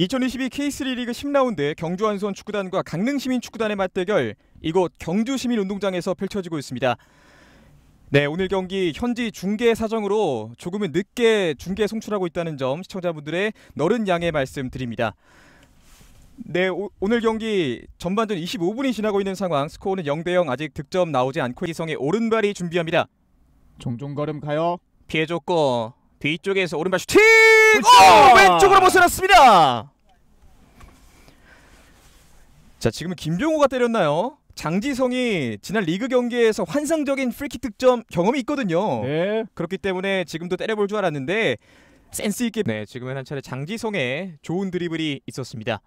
2022 K3 리그 10라운드 경주 한수원 축구단과 강릉시민 축구단의 맞대결 이곳 경주시민운동장에서 펼쳐지고 있습니다. 네, 오늘 경기 현지 중계 사정으로 조금은 늦게 중계 송출하고 있다는 점 시청자분들의 너른 양해 말씀드립니다. 네, 오늘 경기 전반전 25분이 지나고 있는 상황, 스코어는 0대0, 아직 득점 나오지 않고 기성의 오른발이 준비합니다. 종종 걸음 가요. 피해줬고 뒤쪽에서 오른발 슈팅! 오! 왼쪽으로 벗어났습니다. 자, 지금은 김병호가 때렸나요? 장지성이 지난 리그 경기에서 환상적인 프리킥 득점 경험이 있거든요. 네. 그렇기 때문에 지금도 때려볼 줄 알았는데 센스 있게 네, 지금은 한 차례 장지성의 좋은 드리블이 있었습니다.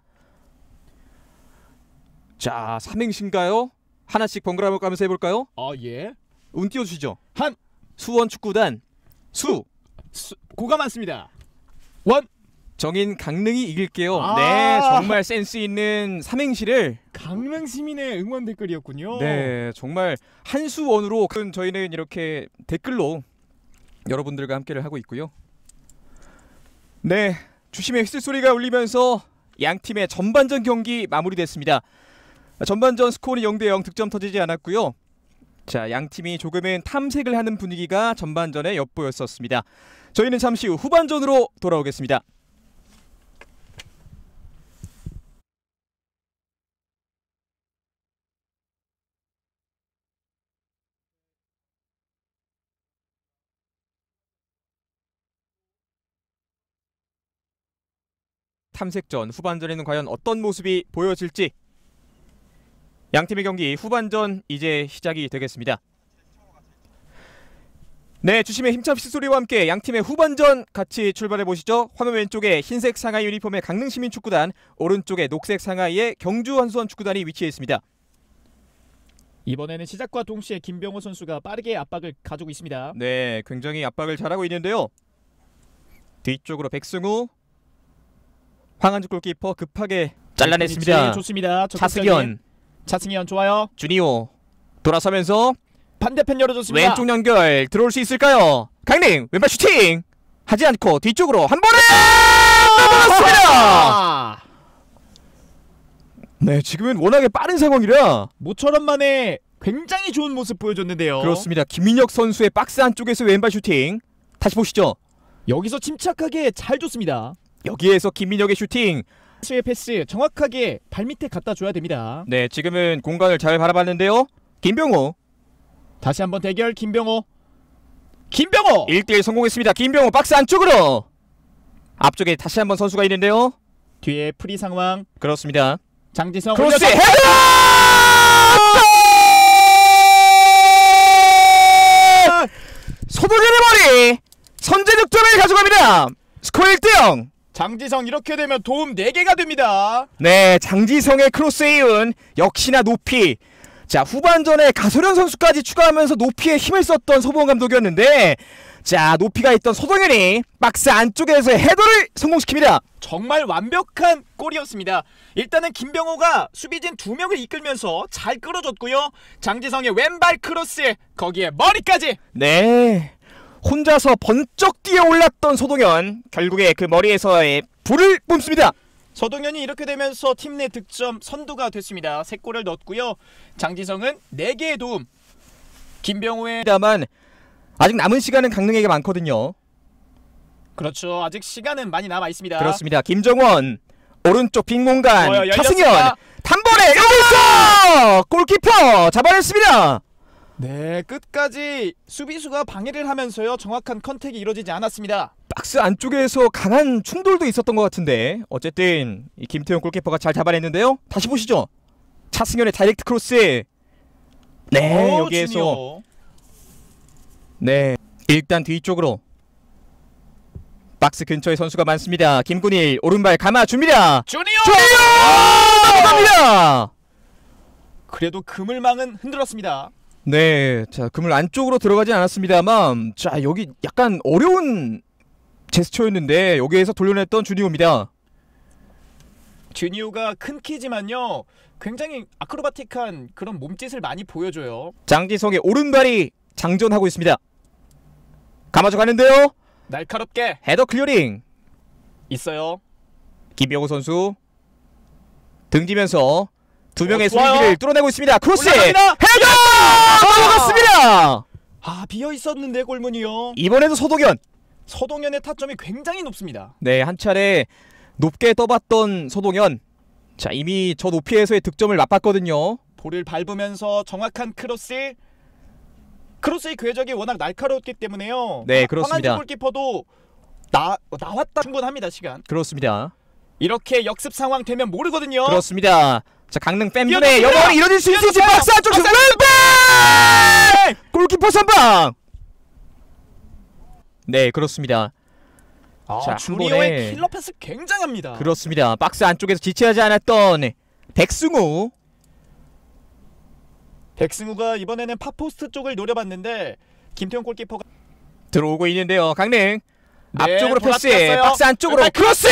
자, 삼행시인가요? 하나씩 번갈아 가면서 해볼까요? 예. 운 띄워주시죠. 한 수원 축구단 고가 많습니다. 원 정인 강릉이 이길게요. 아 네, 정말 센스 있는 삼행시를 강릉 시민의 응원 댓글이었군요. 네, 정말 한수원으로 저희는 이렇게 댓글로 여러분들과 함께를 하고 있고요. 네, 주심의 휘슬 소리가 울리면서 양 팀의 전반전 경기 마무리됐습니다. 전반전 스코어는 0대0, 득점 터지지 않았고요. 자, 양 팀이 조금은 탐색을 하는 분위기가 전반전에 엿보였었습니다. 저희는 잠시 후 후반전으로 돌아오겠습니다. 탐색전 후반전에는 과연 어떤 모습이 보여질지, 양팀의 경기 후반전 이제 시작이 되겠습니다. 네, 주심의 힘찬 휘슬소리와 함께 양팀의 후반전 같이 출발해 보시죠. 화면 왼쪽에 흰색 상하이 유니폼의 강릉시민 축구단, 오른쪽에 녹색 상하이의 경주 한수원 축구단이 위치해 있습니다. 이번에는 시작과 동시에 김병호 선수가 빠르게 압박을 가지고 있습니다. 네, 굉장히 압박을 잘하고 있는데요. 뒤쪽으로 백승우, 황한주 골키퍼 급하게 잘라냈습니다. 좋습니다. 차승현 좋아요. 주니오 돌아서면서 반대편 열어줬습니다. 왼쪽 연결 들어올 수 있을까요? 강릉 왼발 슈팅 하지 않고 뒤쪽으로 한 번에 넘어갔습니다. 네, 지금은 워낙에 빠른 상황이라 모처럼 만에 굉장히 좋은 모습 보여줬는데요. 그렇습니다. 김민혁 선수의 박스 안쪽에서 왼발 슈팅 다시 보시죠. 여기서 침착하게 잘 줬습니다. 여기에서 김민혁의 슈팅, 수의 패스 정확하게 발밑에 갖다 줘야 됩니다. 네, 지금은 공간을 잘 바라봤는데요. 김병호 다시 한번 대결. 김병호 1대1 성공했습니다. 김병호 박스 안쪽으로, 앞쪽에 다시 한번 선수가 있는데요. 뒤에 프리 상황. 그렇습니다. 장지성 크로스 헤더! 소동현의 머리 선제 득점을 가져갑니다. 스코어 1대0. 장지성 이렇게 되면 도움 4개가 됩니다. 네, 장지성의 크로스에 이은 역시나 높이. 자, 후반전에 가소련 선수까지 추가하면서 높이에 힘을 썼던 소봉 감독이었는데, 자, 높이가 있던 소동현이 박스 안쪽에서 헤더를 성공시킵니다. 정말 완벽한 골이었습니다. 일단은 김병호가 수비진 2명을 이끌면서 잘 끌어줬고요. 장지성의 왼발 크로스, 거기에 머리까지. 네, 혼자서 번쩍 뛰어 올랐던 소동현, 결국에 그 머리에서의 불을 뿜습니다. 서동현이 이렇게 되면서 팀 내 득점 선두가 됐습니다. 3골을 넣었고요. 장지성은 4개의 도움. 김병호의 다만 아직 남은 시간은 강릉에게 많거든요. 그렇죠. 아직 시간은 많이 남아 있습니다. 그렇습니다. 김정원 오른쪽 빈 공간, 차승현 단번에 여기서 골키퍼 잡아냈습니다. 네, 끝까지 수비수가 방해를 하면서요, 정확한 컨택이 이루어지지 않았습니다. 박스 안쪽에서 강한 충돌도 있었던 것 같은데 어쨌든 이 김태형 골키퍼가 잘 잡아냈는데요. 다시 보시죠. 차승현의 다이렉트 크로스. 네, 여기에서 주니어. 네, 일단 뒤쪽으로 박스 근처에 선수가 많습니다. 김군일 오른발 감아줍니다. 주니어 넘어갑니다. 그래도 그물망은 흔들었습니다. 네, 자, 그물 안쪽으로 들어가지 않았습니다만, 자, 여기 약간 어려운 제스처였는데 여기에서 돌려냈던 주니오입니다. 주니오가 큰 키지만요, 굉장히 아크로바틱한 그런 몸짓을 많이 보여줘요. 장지성의 오른발이 장전하고 있습니다. 감아줘 가는데요. 날카롭게 헤더 클리어링. 있어요. 김병호 선수 등지면서 두 명의 좋아요. 수비를 뚫어내고 있습니다. 크로스! 올라갑니다. 헤더! 넘어갔습니다. 아, 비어 있었는데 골문이요. 이번에도 서동현. 서동현의 타점이 굉장히 높습니다. 네, 한 차례 높게 떠봤던 서동현. 자, 이미 저 높이에서의 득점을 맛봤거든요. 볼을 밟으면서 정확한 크로스. 크로스의 궤적이 워낙 날카로웠기 때문에요. 네, 그렇습니다. 황한주 골키퍼도 나왔다 충분합니다. 시간. 그렇습니다. 이렇게 역습 상황 되면 모르거든요. 그렇습니다. 자, 강릉 팬분의 뛰어듭니다. 영원히 이뤄질 수 있을지 뛰어듭니다. 박스 안쪽에서 왼발! 골키퍼 선방! 네, 그렇습니다. 자, 한 주니어의 번에 킬러 패스 굉장합니다. 그렇습니다. 박스 안쪽에서 지체하지 않았던 백승우. 백승우가 이번에는 팝포스트 쪽을 노려봤는데 김태형 골키퍼가 들어오고 있는데요. 강릉 네, 앞쪽으로 패스. 돌아갔어요. 박스 안쪽으로 왼발 크로스!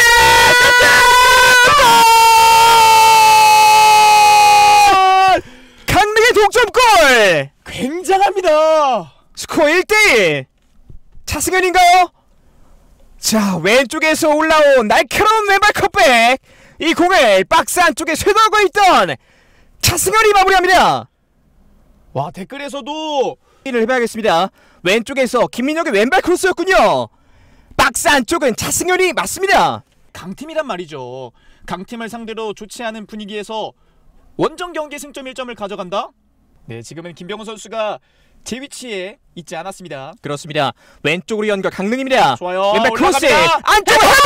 강릉의 동점골! 굉장합니다. 스코어 1대1. 차승현인가요? 자, 왼쪽에서 올라온 날카로운 왼발 컷백. 이 공을 박스 안쪽에 쇄도하고 있던 차승현이 마무리합니다. 와, 댓글에서도 를 해봐야겠습니다. 왼쪽에서 김민혁의 왼발 크로스였군요. 박스 안쪽은 차승현이 맞습니다. 강팀이란 말이죠. 강팀을 상대로 좋지 않은 분위기에서 원정 경기 승점 1점을 가져간다? 네, 지금은 김병호 선수가 제 위치에 있지 않았습니다. 그렇습니다. 왼쪽으로 연결 강릉입니다. 좋아요. 왼발 크로스 올라갑니다. 안쪽으로 헤더!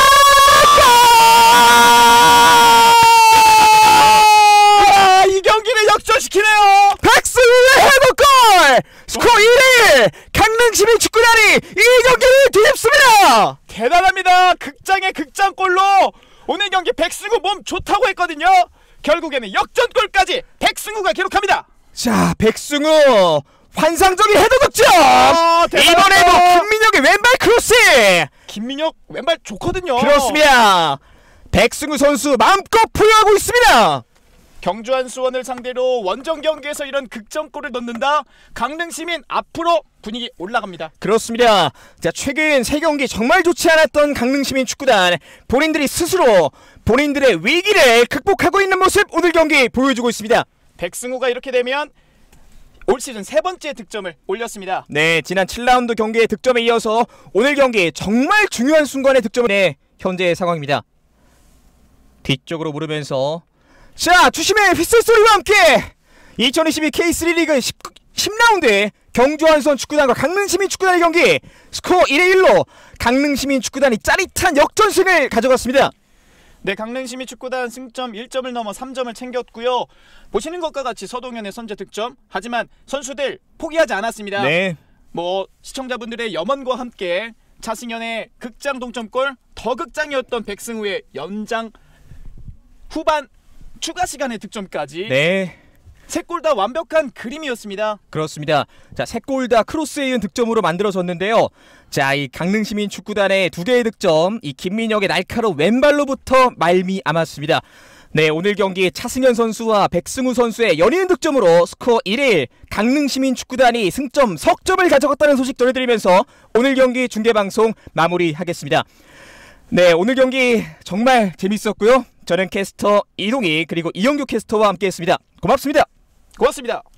아, 이 경기를 역전시키네요. 백승우의 헤더골! 스코어 1대1! 강릉 시민 축구단이 이 경기를 뒤집습니다. 대단합니다. 극장의 극장골로 오늘 경기 백승우 몸 좋다고 했거든요. 결국에는 역전골까지 백승우가 기록합니다. 자, 백승우 환상적인 헤더 득점! 대단하다. 이번에도 김민혁의 왼발 크로스! 김민혁 왼발 좋거든요. 그렇습니다. 백승우 선수 마음껏 포효하고 있습니다. 경주한 수원을 상대로 원정 경기에서 이런 극점골을 넣는다. 강릉 시민 앞으로 분위기 올라갑니다. 그렇습니다. 자, 최근 3경기 정말 좋지 않았던 강릉 시민 축구단, 본인들이 스스로 본인들의 위기를 극복하고 있는 모습 오늘 경기 보여주고 있습니다. 백승우가 이렇게 되면 올 시즌 3번째 득점을 올렸습니다. 네, 지난 7라운드 경기의 득점에 이어서 오늘 경기 정말 중요한 순간의 득점을 내 현재의 상황입니다. 뒤쪽으로 물으면서 자, 주심의 휘슬 소리와 함께 2022 K3 리그 10라운드 경주한선 축구단과 강릉시민 축구단의 경기 스코어 1대1로 강릉시민 축구단이 짜릿한 역전승을 가져갔습니다. 네, 강릉 시민 축구단 승점 1점을 넘어 3점을 챙겼고요. 보시는 것과 같이 서동현의 선제 득점. 하지만 선수들 포기하지 않았습니다. 네, 뭐 시청자분들의 염원과 함께 차승현의 극장 동점골, 더 극장이었던 백승우의 연장 후반 추가 시간의 득점까지 네, 세 골 다 완벽한 그림이었습니다. 그렇습니다. 자, 3골 다 크로스에 이은 득점으로 만들어졌는데요. 자, 이 강릉시민 축구단의 2개의 득점, 이 김민혁의 날카로운 왼발로부터 말미암았습니다. 네, 오늘 경기 차승현 선수와 백승우 선수의 연이은 득점으로 스코어 1대1 강릉시민 축구단이 승점 석점을 가져갔다는 소식 전해드리면서 오늘 경기 중계방송 마무리하겠습니다. 네, 오늘 경기 정말 재밌었고요. 저는 캐스터 이동희 그리고 이영규 캐스터와 함께했습니다. 고맙습니다. 고맙습니다.